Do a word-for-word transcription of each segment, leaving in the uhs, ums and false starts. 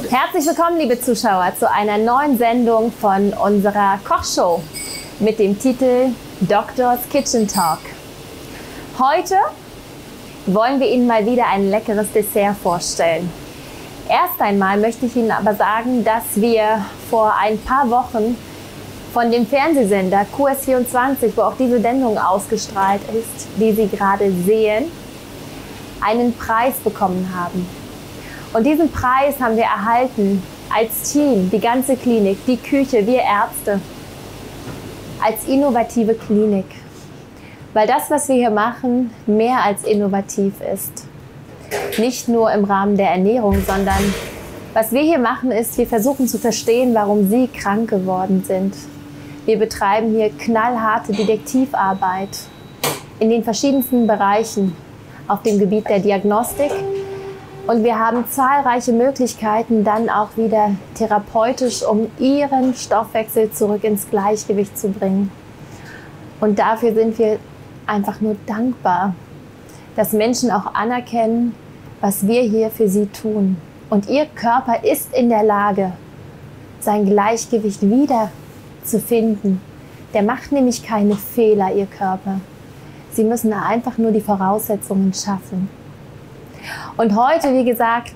Herzlich willkommen, liebe Zuschauer, zu einer neuen Sendung von unserer Kochshow mit dem Titel Doctor's Kitchen Talk. Heute wollen wir Ihnen mal wieder ein leckeres Dessert vorstellen. Erst einmal möchte ich Ihnen aber sagen, dass wir vor ein paar Wochen von dem Fernsehsender Q S vierundzwanzig, wo auch diese Sendung ausgestrahlt ist, die Sie gerade sehen, einen Preis bekommen haben. Und diesen Preis haben wir erhalten als Team, die ganze Klinik, die Küche, wir Ärzte, als innovative Klinik. Weil das, was wir hier machen, mehr als innovativ ist. Nicht nur im Rahmen der Ernährung, sondern was wir hier machen ist, wir versuchen zu verstehen, warum Sie krank geworden sind. Wir betreiben hier knallharte Detektivarbeit in den verschiedensten Bereichen auf dem Gebiet der Diagnostik. Und wir haben zahlreiche Möglichkeiten dann auch wieder therapeutisch, um Ihren Stoffwechsel zurück ins Gleichgewicht zu bringen. Und dafür sind wir einfach nur dankbar, dass Menschen auch anerkennen, was wir hier für sie tun. Und Ihr Körper ist in der Lage, sein Gleichgewicht wieder zu finden. Der macht nämlich keine Fehler, Ihr Körper. Sie müssen einfach nur die Voraussetzungen schaffen. Und heute, wie gesagt,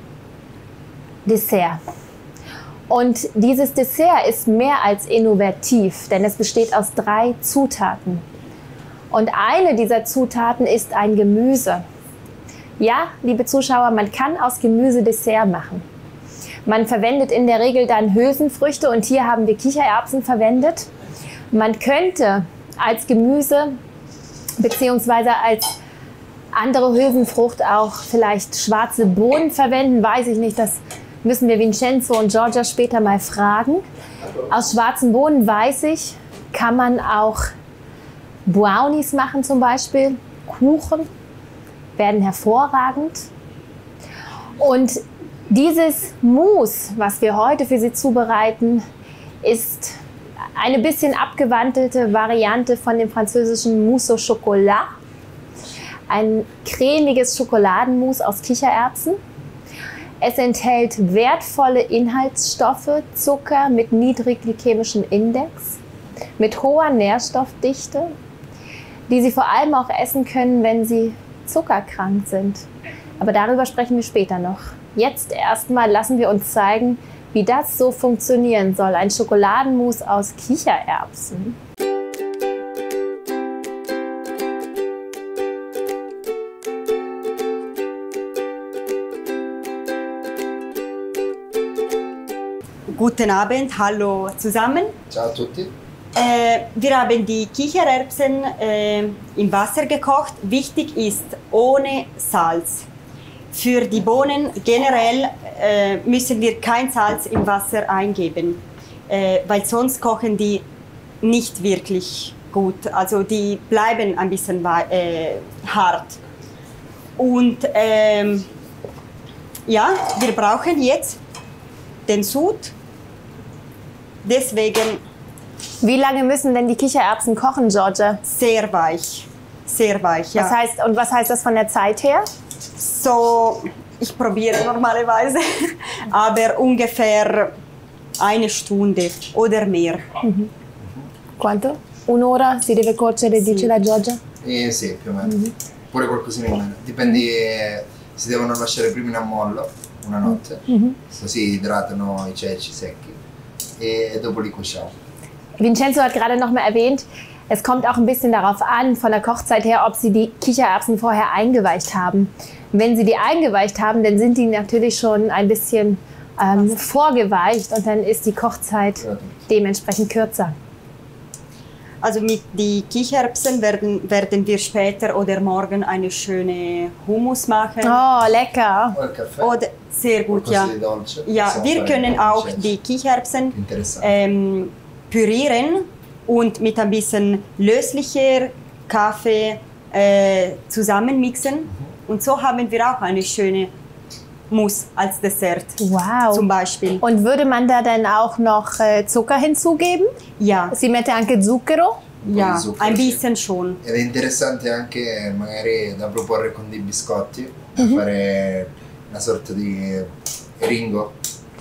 Dessert. Und dieses Dessert ist mehr als innovativ, denn es besteht aus drei Zutaten. Und eine dieser Zutaten ist ein Gemüse. Ja, liebe Zuschauer, man kann aus Gemüse Dessert machen. Man verwendet in der Regel dann Hülsenfrüchte und hier haben wir Kichererbsen verwendet. Man könnte als Gemüse beziehungsweise als andere Hülsenfrucht auch vielleicht schwarze Bohnen verwenden, weiß ich nicht, das müssen wir Vincenzo und Giorgia später mal fragen. Aus schwarzen Bohnen, weiß ich, kann man auch Brownies machen zum Beispiel, Kuchen, werden hervorragend. Und dieses Mousse, was wir heute für Sie zubereiten, ist eine bisschen abgewandelte Variante von dem französischen Mousse au Chocolat. Ein cremiges Schokoladenmousse aus Kichererbsen. Es enthält wertvolle Inhaltsstoffe, Zucker mit niedrigem glykämischen Index, mit hoher Nährstoffdichte, die Sie vor allem auch essen können, wenn Sie zuckerkrank sind. Aber darüber sprechen wir später noch. Jetzt erstmal lassen wir uns zeigen, wie das so funktionieren soll. Ein Schokoladenmousse aus Kichererbsen. Guten Abend, hallo zusammen. Ciao a tutti. Äh, wir haben die Kichererbsen äh, im Wasser gekocht. Wichtig ist, ohne Salz. Für die Bohnen generell äh, müssen wir kein Salz im Wasser eingeben, äh, weil sonst kochen die nicht wirklich gut. Also die bleiben ein bisschen äh, hart. Und ähm, ja, wir brauchen jetzt den Sud. Deswegen. Wie lange müssen denn die Kichererbsen kochen, Giorgia? Sehr weich, sehr weich, ja. Was heißt, und was heißt das von der Zeit her? So, ich probiere normalerweise, aber ungefähr eine Stunde oder mehr. Mhm. Quanto? Un'ora si deve cuocere, Sì. dice la Giorgia? Eh, sì, più o meno. Mm-hmm. Pure qualcosina in meno. Dipende, eh, si devono lasciare prima in ammollo una notte, Mm-hmm. così idratano i ceci secchi e dopo li cuociamo. Vincenzo hat gerade noch mal erwähnt, es kommt auch ein bisschen darauf an, von der Kochzeit her, ob Sie die Kichererbsen vorher eingeweicht haben. Wenn Sie die eingeweicht haben, dann sind die natürlich schon ein bisschen ähm, vorgeweicht und dann ist die Kochzeit dementsprechend kürzer. Also mit den Kichererbsen werden, werden wir später oder morgen eine schöne Hummus machen. Oh, lecker! Oder Kaffee. Oder, sehr gut, ja. Di dolce. Ja, wir können auch die Kichererbsen ähm, pürieren und mit ein bisschen löslicher Kaffee äh, zusammenmixen. Mhm. Und so haben wir auch eine schöne Mousse als Dessert. Wow! Zum Beispiel. Und würde man da dann auch noch äh, Zucker hinzugeben? Ja. Si mette anche zucchero? Ja, zucchero, ein sì. bisschen schon. Ed è interessante anche magari da proporre con dei biscotti, Mm-hmm. fare una sorta di ringo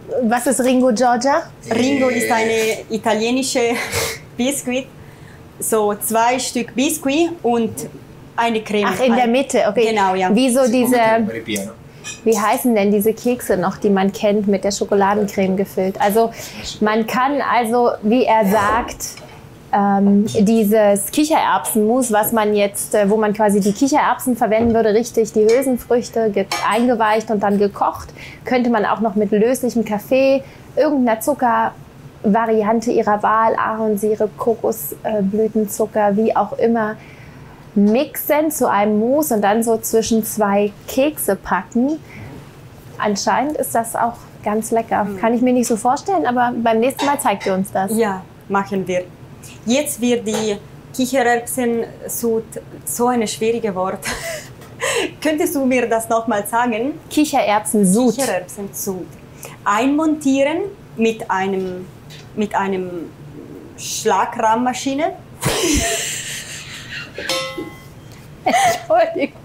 Was ist Ringo, Giorgia? Ringo Eh, ist eine italienische Biskuit. So zwei Stück Biskuit und eine Creme. Ach, in der Mitte, okay. Genau, ja. Wie so si può mettere diese, il ripieno. wie heißen denn diese Kekse noch, die man kennt, mit der Schokoladencreme gefüllt? Also man kann also, wie er sagt, ähm, dieses Kichererbsenmus, was man jetzt, äh, wo man quasi die Kichererbsen verwenden würde, richtig die Hülsenfrüchte ge- eingeweicht und dann gekocht, könnte man auch noch mit löslichem Kaffee, irgendeiner Zuckervariante ihrer Wahl, Ahornsirup, Kokosblütenzucker, wie auch immer, mixen zu einem Mousse und dann so zwischen zwei Kekse packen. Anscheinend ist das auch ganz lecker. Kann ich mir nicht so vorstellen, aber beim nächsten Mal zeigt ihr uns das. Ja, machen wir. Jetzt wird die Kichererbsen-Sud so ein schwieriges Wort. Könntest du mir das nochmal sagen? Kichererbsen-Sud. Kichererbsen-Sud. Einmontieren mit einem, mit einem Schlagrahmmaschine. Entschuldigung.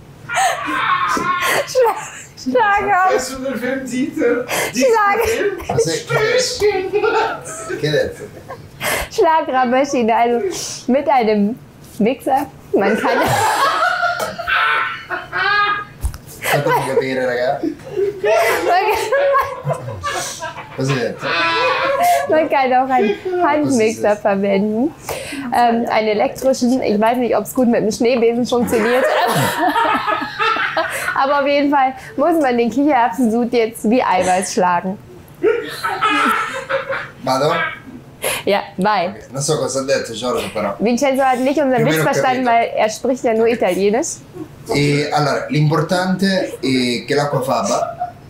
Schlag, Schlager. Adesso del Filmtitel. Schlag, Ma sai che che hai detto? Schlagrahmmaschine, also mit einem Mixer. Man kann, Fatemi capire, raga. Cosa hai detto? man kann auch einen Handmixer verwenden. Ähm, einen elektrischen. Ich weiß nicht, ob es gut mit dem Schneebesen funktioniert. Aber auf jeden Fall muss man den Kichererbsensud jetzt wie Eiweiß schlagen. Vado? Ja, vai. Ok, non so cosa ha detto Giorgio però. Vincenzo hat nicht unseren Più o Witz meno verstanden, capito. weil er spricht ja nur Italienisch. E allora, l'importante è che l'acqua faba.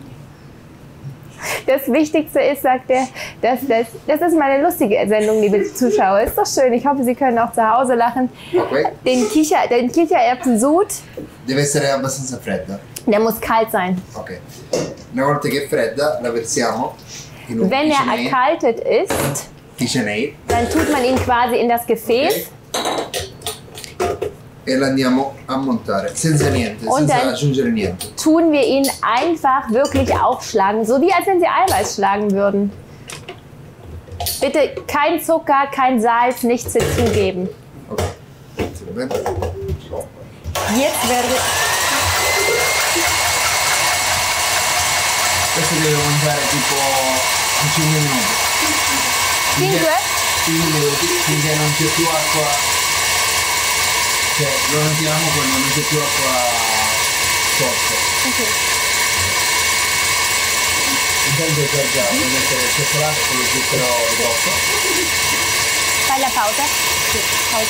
Das Wichtigste ist, sagt er, dass das, das ist meine lustige Sendung, liebe Zuschauer. Ist doch schön. Ich hoffe, Sie können auch zu Hause lachen. Ok? Den, Kicher, den Kichererbsensud, Deve essere abbastanza fredda. der muss kalt sein. Ok. Una volta che è fredda la versiamo in un Wenn er KitchenAid. erkaltet ist, KitchenAid. dann tut man ihn quasi in das Gefäß. E la andiamo a montare senza niente, Und senza dann- aggiungere niente. Tun wir ihn einfach wirklich aufschlagen, so wie als wenn Sie Eiweiß schlagen würden. Bitte kein Zucker, kein Salz, nichts hinzugeben. Ok. Va bene? Jetzt werde Questo deve montare tipo cinque minuti. Cinque? cinque minuti finché non c'è più acqua. Cioè lo notiamo quando non c'è più acqua sotto. Okay. Intanto Giorgia vuoi mettere il cioccolato con lo zucchero sotto. Bei der Pause. Pause.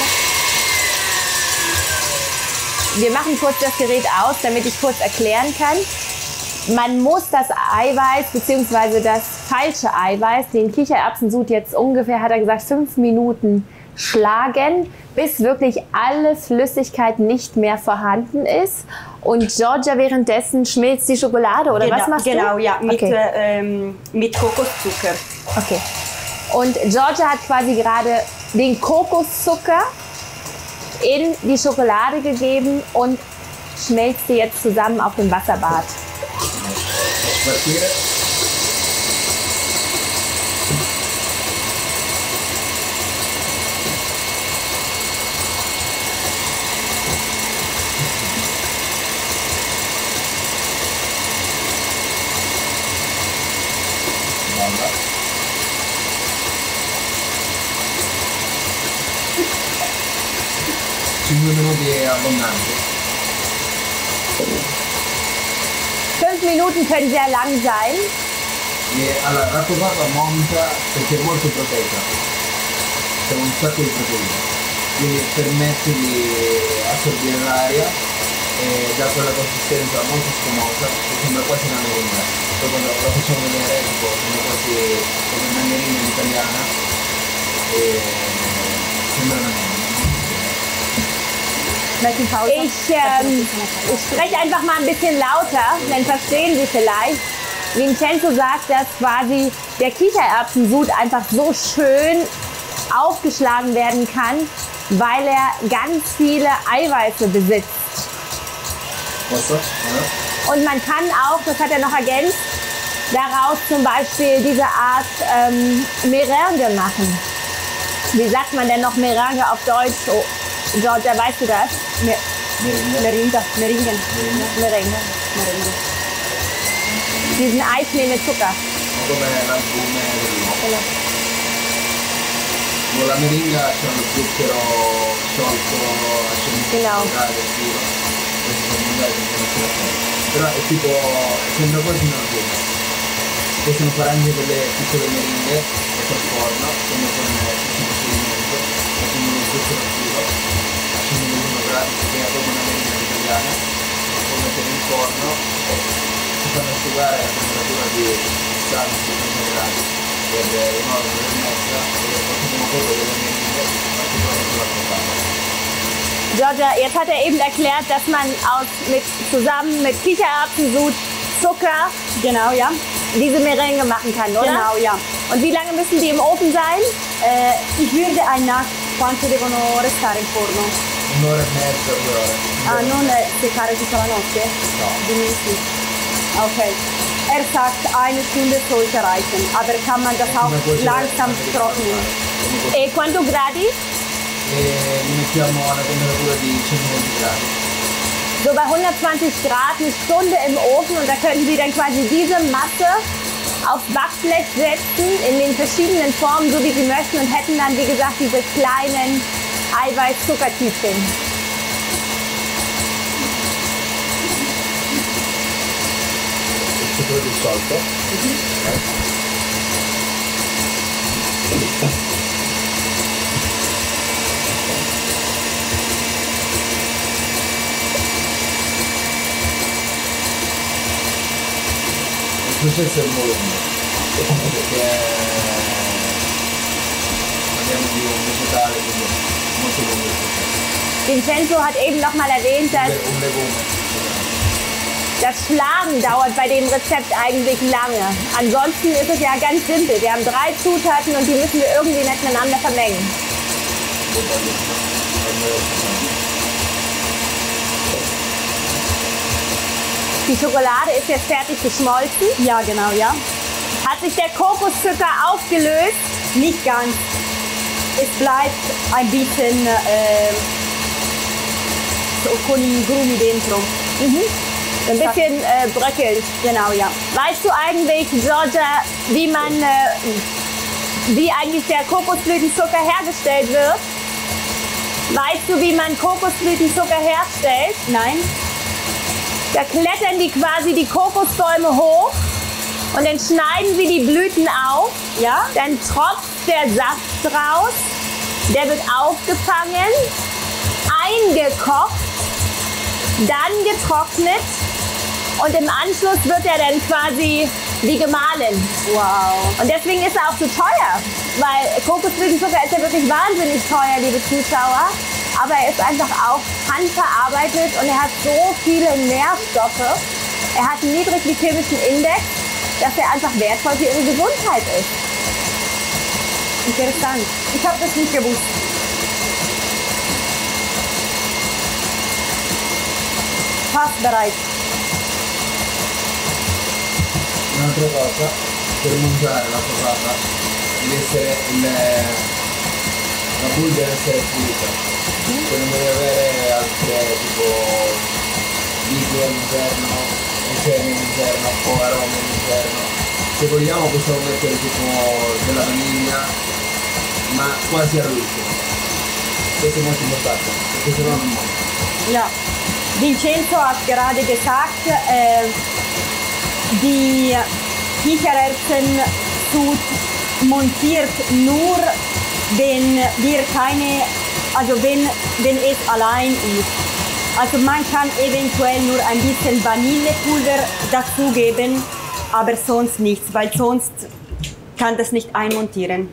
Wir machen kurz das Gerät aus, damit ich kurz erklären kann. Man muss das Eiweiß bzw. das falsche Eiweiß, den Kichererbsensud jetzt ungefähr, hat er gesagt, fünf Minuten schlagen, bis wirklich alle Flüssigkeit nicht mehr vorhanden ist. Und Giorgia währenddessen schmilzt die Schokolade, oder genau, was machst genau, du? ja, mit, Okay. äh, ähm, mit Kokoszucker. Okay. Und Giorgia hat quasi gerade den Kokoszucker in die Schokolade gegeben und schmelzt sie jetzt zusammen auf dem Wasserbad. Spartire. Balla. cinque minuti abbondanti. Fünf Minuten können sehr lang sein. E allora la covata monta perché è molto proteica, c'è un sacco di proteine, quindi permette di assorbire l'aria e dà quella consistenza molto spumosa che sembra quasi una merenda. Poi quando la facciamo vedere tipo, sembra quasi come una merenda italiana e sembra una merenda. Ich, ähm, ich spreche einfach mal ein bisschen lauter, dann verstehen Sie vielleicht. Vincenzo sagt, dass quasi der Kichererbsensud einfach so schön aufgeschlagen werden kann, weil er ganz viele Eiweiße besitzt. Posso? Eh? Und man kann auch, das hat er noch ergänzt, daraus zum Beispiel diese Art ähm, Merengue machen. Wie sagt man denn noch Merengue auf Deutsch? Oh, Giorgia, weißt du das? Me Meringa. Meringa, Meringen. Merengue. Meringa. Diesen Eismehl mit Zucker. Come l'albume dell'uomo. Genau. Con la meringa c'è lo zucchero sciolto, Genau. attivo. Però è tipo, sembra quasi una pietra. Possono fare anche delle piccole meringhe sotto il forno, come con il procedimento, facendo lo zucchero attivo, facendo uno gradi, che è come una meringa italiana, poi mettere in forno, si fanno asciugare a temperatura di sessanta settanta gradi per un'ora, un'ora e mezza, e poi facciamo un po' delle meringhe, particolarmente sulla portata. Giorgia, jetzt hat er eben erklärt, dass man aus, mit, zusammen mit Kichererbsensud, Zucker, Genau, ja. diese Merengue machen kann, oder? Genau, ja. Und wie lange müssen die im Ofen sein? Eh, ich würde ein Nacht, quanto devono restare in forno? Un'ora e mezza, due ore. Ah, non eh, seccare tutta la notte? No. Die Milch. Okay. Er sagt, eine Stunde sollte reichen, aber kann man das auch Come cuocere- langsam come trocknen? Come cuocere- E quanto gradi? E li mettiamo a una temperatura di centoventi gradi. So bei hundertzwanzig Grad eine Stunde im Ofen und da könnten Sie dann quasi diese Masse aufs Backblech setzen in den verschiedenen Formen, so wie Sie möchten, und hätten dann, wie gesagt, diese kleinen Eiweiß-Zuckertütchen. Il zucchero dissolto. Il processo è molto lungo perché parliamo di un vegetale, quindi è molto lungo il processo. Vincenzo hat eben noch mal erwähnt, dass Un legume. das Schlagen dauert bei dem Rezept eigentlich lange. Ansonsten ist es ja ganz simpel. Wir haben drei Zutaten und die müssen wir irgendwie miteinander vermengen. Die Schokolade ist jetzt fertig geschmolzen. Ja, genau, ja. Hat sich der Kokoszucker aufgelöst? Nicht ganz. Es bleibt ein bisschen äh, so con i grumi dentro. Ein bisschen äh, bröckelt. Genau, ja. Weißt du eigentlich, Giorgia, wie man, äh, wie eigentlich der Kokosblütenzucker hergestellt wird? Weißt du, wie man Kokosblütenzucker herstellt? Nein? Da klettern die quasi die Kokosbäume hoch und dann schneiden sie die Blüten auf. Ja? Dann tropft der Saft raus, der wird aufgefangen, eingekocht, dann getrocknet und im Anschluss wird er dann quasi wie gemahlen. Wow. Und deswegen ist er auch so teuer, weil Kokosblütenzucker ist ja wirklich wahnsinnig teuer, liebe Zuschauer. Aber er ist einfach auch handverarbeitet und er hat so viele Nährstoffe. Er hat einen niedrigen chemischen Index, dass er einfach wertvoll für ihre Gesundheit ist. Interessant. Ich habe das nicht gewusst. Fast bereit. Un'altra cosa, per mangiare la patata deve essere il, la boule deve essere pulita. Cioè non deve avere altre tipo liquido all'interno, semi all'interno o aromi all'interno. Se vogliamo possiamo mettere tipo della vaniglia, ma quasi all'ultimo. Questo è molto importante, perché se no non mangia. Ja. Vincenzo hat gerade gesagt, äh, die Kichererbsensud montiert nur, wenn wir keine, also wenn, wenn es allein ist. Also man kann eventuell nur ein bisschen Vanillepulver dazugeben, aber sonst nichts, weil sonst kann das nicht einmontieren.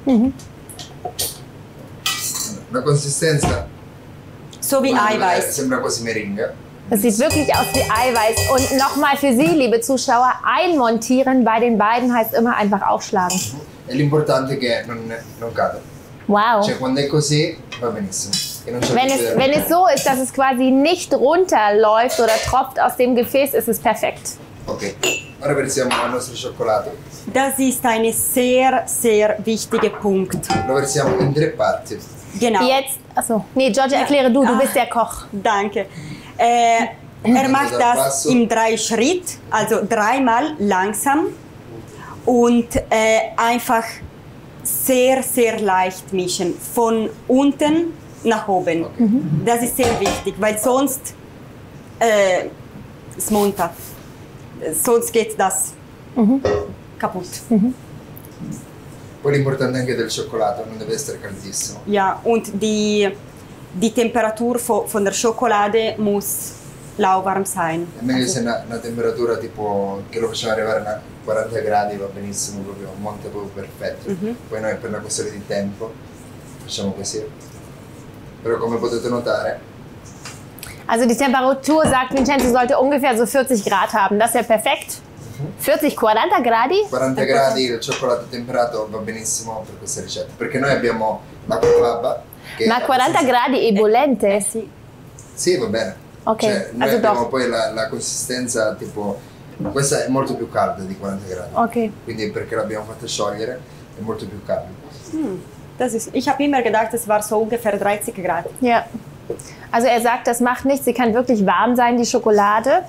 La consistenza So wie Eiweiß. sembra quasi meringa. Das sieht wirklich aus wie Eiweiß. Und nochmal für Sie, liebe Zuschauer, einmontieren bei den beiden heißt immer einfach aufschlagen. E l'importante è che non, non cade. Wow. Cioè quando è così va benissimo. E non c'è Wenn bisogno es, di wenn es so ist, dass es quasi nicht runterläuft oder tropft aus dem Gefäß, ist es perfekt. Ok, ora versiamo il nostro cioccolato. Das ist ein sehr, sehr wichtiger Punkt. Lo versiamo in tre parti. Genau. Jetzt, achso, nee, Georgia, erkläre du, du Ah. bist der Koch. Danke. Äh, er macht das in drei Schritten, also dreimal langsam und äh, einfach sehr, sehr leicht mischen. Von unten nach oben. Okay. Das ist sehr wichtig, weil sonst äh, smonta. Sonst geht das kaputt. Poi l'importante anche del cioccolato, non deve essere caldissimo. Ja, und die, die Temperatur von, von der Schokolade muss lauwarm sein. È meglio se una, una temperatura tipo che lo facciamo arrivare a quaranta gradi va benissimo, proprio un monte proprio perfetto. Mhm. Poi noi per una questione di tempo facciamo così. Però come potete notare, Also die Temperatur, sagt Vincenzo, sollte ungefähr so vierzig Grad haben. Das wäre perfekt. vierzig, quaranta gradi? quaranta gradi il cioccolato temperato va benissimo per questa ricetta. Perché noi abbiamo l'acquafaba che Ma è quaranta abbastanza- gradi ebolente? Sì. Sì, va bene. Ok, Cioè, noi also abbiamo doch. poi la, la consistenza tipo, questa è molto più calda di quaranta gradi. Okay. Quindi perché l'abbiamo fatta sciogliere è molto più calda. Das ist, ich habe immer gedacht, es war so ungefähr dreißig Grad. Ja. Also er sagt, das macht nichts. Sie kann wirklich warm sein, die Schokolade.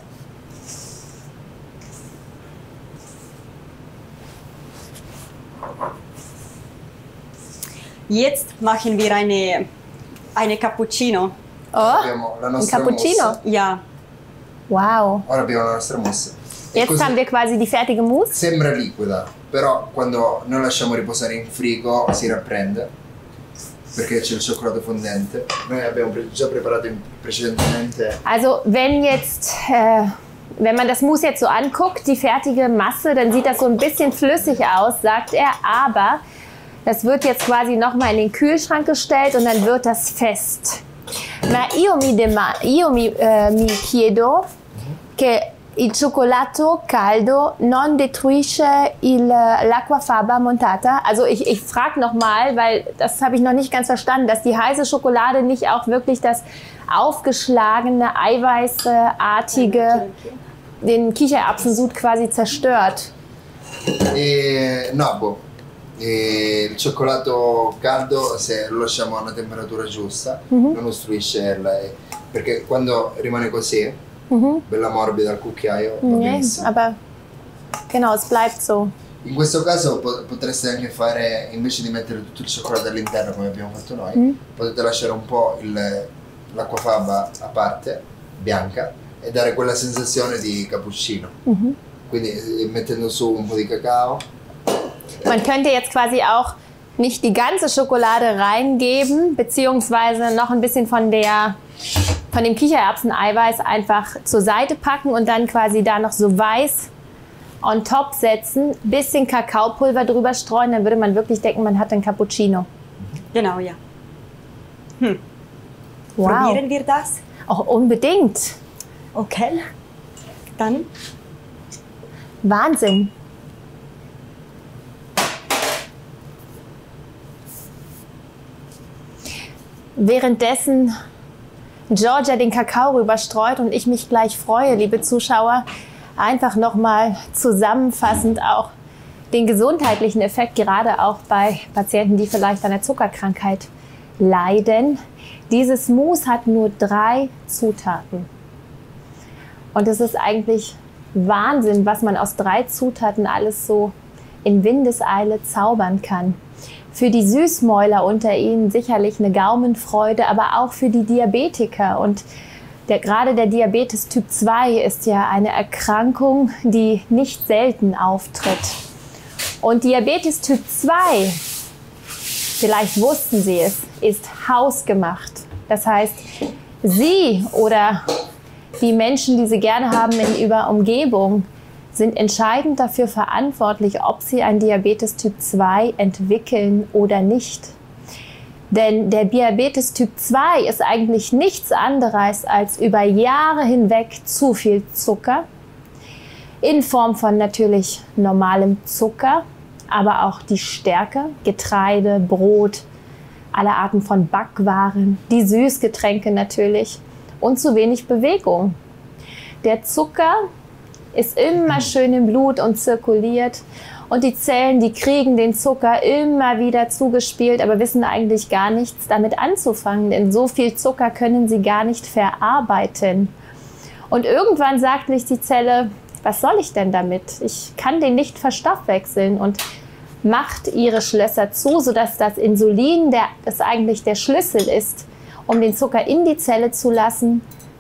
Jetzt machen wir eine, eine Cappuccino. Oh, Abbiamo la ein nostra Cappuccino. mousse. Ja, Wow. Ora abbiamo la nostra mousse. E Jetzt così haben wir quasi die fertige Mousse. sembra liquida, però quando noi lasciamo riposare in frigo si rapprende perché c'è il cioccolato fondente. Noi abbiamo pre- già preparato in- precedentemente. Also wenn jetzt, äh, wenn man das Mousse jetzt so anguckt, die fertige Masse, dann sieht das so ein bisschen flüssig aus, sagt er. Aber das wird jetzt quasi nochmal in den Kühlschrank gestellt und dann wird das fest. Ma io mi, dema- io mi, eh, mi chiedo che il cioccolato caldo non detruisce il, l'acquafaba montata. Also ich, ich frage nochmal, weil das habe ich noch nicht ganz verstanden, dass die heiße Schokolade nicht auch wirklich das aufgeschlagene, eiweißartige, den Kichererbsensud quasi zerstört. E no, boh. E il cioccolato caldo, se lo lasciamo a una temperatura giusta, non ostruisce il, perché quando rimane così, bella morbida al cucchiaio, va Nee, benissimo. aber genau, es bleibt so. In questo caso po- potreste anche fare, invece di mettere tutto il cioccolato all'interno come abbiamo fatto noi, potete lasciare un po' il- l'acquafaba a parte, bianca, e dare quella sensazione di cappuccino. Quindi eh, mettendo su un po' di cacao. Man könnte jetzt quasi auch nicht die ganze Schokolade reingeben, beziehungsweise noch ein bisschen von, der, von dem Kichererbseneiweiß einfach zur Seite packen und dann quasi da noch so weiß on top setzen, bisschen Kakaopulver drüber streuen, dann würde man wirklich denken, man hat einen Cappuccino. genau, ja. Wow. Probieren wir das? Auch unbedingt. Okay. Dann Wahnsinn. Währenddessen Georgia den Kakao rüberstreut und ich mich gleich freue, liebe Zuschauer, einfach nochmal zusammenfassend auch den gesundheitlichen Effekt, gerade auch bei Patienten, die vielleicht an der Zuckerkrankheit leiden. Dieses Mousse hat nur drei Zutaten. Und es ist eigentlich Wahnsinn, was man aus drei Zutaten alles so in Windeseile zaubern kann. Für die Süßmäuler unter Ihnen sicherlich eine Gaumenfreude, aber auch für die Diabetiker. Und der, gerade der Diabetes Typ zwei ist ja eine Erkrankung, die nicht selten auftritt. Und Diabetes Typ zwei, vielleicht wussten Sie es, ist hausgemacht. Das heißt, Sie oder die Menschen, die Sie gerne haben in Ihrer Umgebung, sind entscheidend dafür verantwortlich, ob sie ein Diabetes Typ zwei entwickeln oder nicht. Denn der Diabetes Typ zwei ist eigentlich nichts anderes als über Jahre hinweg zu viel Zucker, in Form von natürlich normalem Zucker, aber auch die Stärke, Getreide, Brot, alle Arten von Backwaren, die Süßgetränke natürlich und zu wenig Bewegung. Der Zucker ist immer schön im Blut und zirkuliert. Und die Zellen, die kriegen den Zucker immer wieder zugespielt, aber wissen eigentlich gar nichts damit anzufangen, denn so viel Zucker können sie gar nicht verarbeiten. Und irgendwann sagt sich die Zelle, was soll ich denn damit? Ich kann den nicht verstoffwechseln und macht ihre Schlösser zu, sodass das Insulin, der, das eigentlich der Schlüssel ist, um den Zucker in die Zelle zu lassen,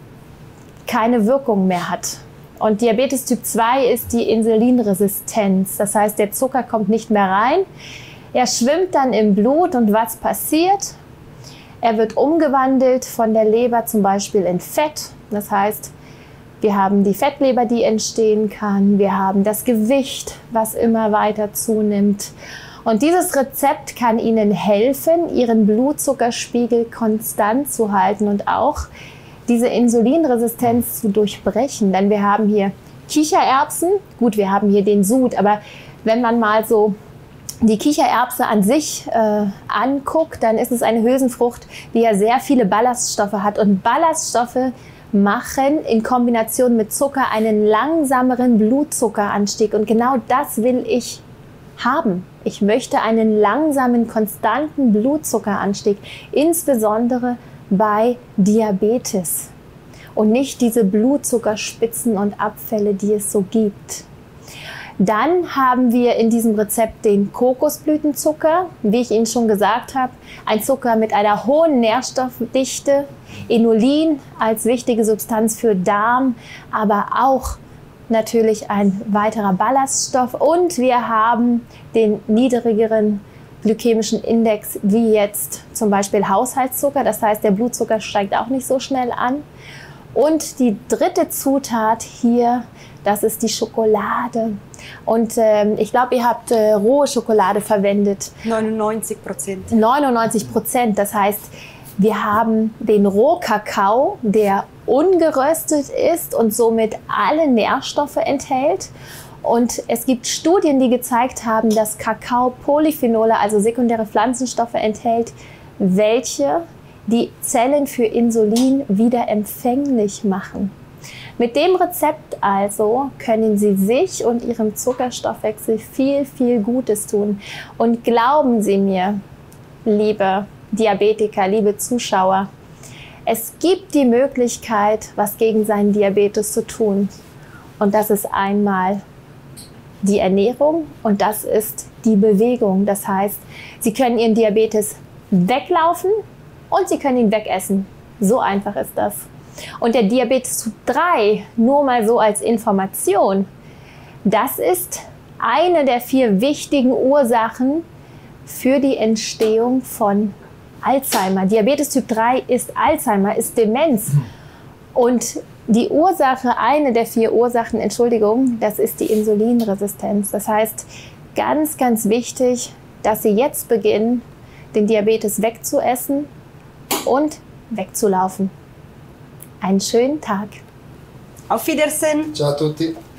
keine Wirkung mehr hat. Und Diabetes Typ zwei ist die Insulinresistenz. Das heißt, der Zucker kommt nicht mehr rein. Er schwimmt dann im Blut und was passiert? Er wird umgewandelt von der Leber zum Beispiel in Fett. Das heißt, wir haben die Fettleber, die entstehen kann. Wir haben das Gewicht, was immer weiter zunimmt. Und dieses Rezept kann Ihnen helfen, Ihren Blutzuckerspiegel konstant zu halten und auch diese Insulinresistenz zu durchbrechen. Denn wir haben hier Kichererbsen, gut, wir haben hier den Sud, aber wenn man mal so die Kichererbse an sich äh, anguckt, dann ist es eine Hülsenfrucht, die ja sehr viele Ballaststoffe hat. Und Ballaststoffe machen in Kombination mit Zucker einen langsameren Blutzuckeranstieg. Und genau das will ich haben. Ich möchte einen langsamen, konstanten Blutzuckeranstieg, insbesondere bei Diabetes und nicht diese Blutzuckerspitzen und Abfälle, die es so gibt. Dann haben wir in diesem Rezept den Kokosblütenzucker, wie ich Ihnen schon gesagt habe, ein Zucker mit einer hohen Nährstoffdichte, Inulin als wichtige Substanz für Darm, aber auch natürlich ein weiterer Ballaststoff und wir haben den niedrigeren glykämischen Index wie jetzt zum Beispiel Haushaltszucker, das heißt der Blutzucker steigt auch nicht so schnell an. Und die dritte Zutat hier, das ist die Schokolade. Und ähm, ich glaube, ihr habt äh, rohe Schokolade verwendet. neunundneunzig Prozent. neunundneunzig Prozent, das heißt, wir haben den Rohkakao, der ungeröstet ist und somit alle Nährstoffe enthält. Und es gibt Studien, die gezeigt haben, dass Kakao Polyphenole, also sekundäre Pflanzenstoffe enthält, welche die Zellen für Insulin wieder empfänglich machen. Mit dem Rezept also können Sie sich und Ihrem Zuckerstoffwechsel viel, viel Gutes tun. Und glauben Sie mir, liebe Diabetiker, liebe Zuschauer, es gibt die Möglichkeit, was gegen seinen Diabetes zu tun. Und das ist einmal die Ernährung und das ist die Bewegung. Das heißt, Sie können Ihren Diabetes weglaufen und Sie können ihn wegessen. So einfach ist das. Und der Diabetes Typ drei, nur mal so als Information, das ist eine der vier wichtigen Ursachen für die Entstehung von Alzheimer. Diabetes Typ drei ist Alzheimer, ist Demenz. Und die Ursache, eine der vier Ursachen, Entschuldigung, das ist die Insulinresistenz. Das heißt, ganz, ganz wichtig, dass Sie jetzt beginnen, den Diabetes wegzuessen und wegzulaufen. Einen schönen Tag. Auf Wiedersehen. Ciao a tutti.